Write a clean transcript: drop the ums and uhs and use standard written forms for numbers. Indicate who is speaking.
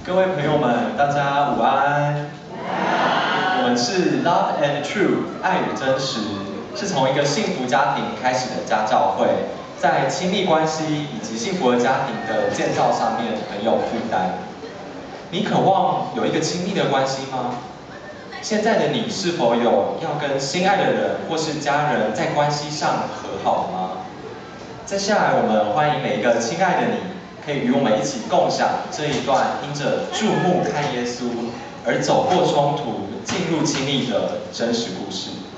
Speaker 1: 各位朋友们，大家午安。我们是 Love and True 爱与真实，是从一个幸福家庭开始的家教会，在亲密关系以及幸福的家庭的建造上面很有负担。你渴望有一个亲密的关系吗？现在的你是否有要跟心爱的人或是家人在关系上和好吗？接下来我们欢迎每一个亲爱的你，可以与我们一起共享这一段因着注目看耶稣而走过冲突、进入亲密的真实故事。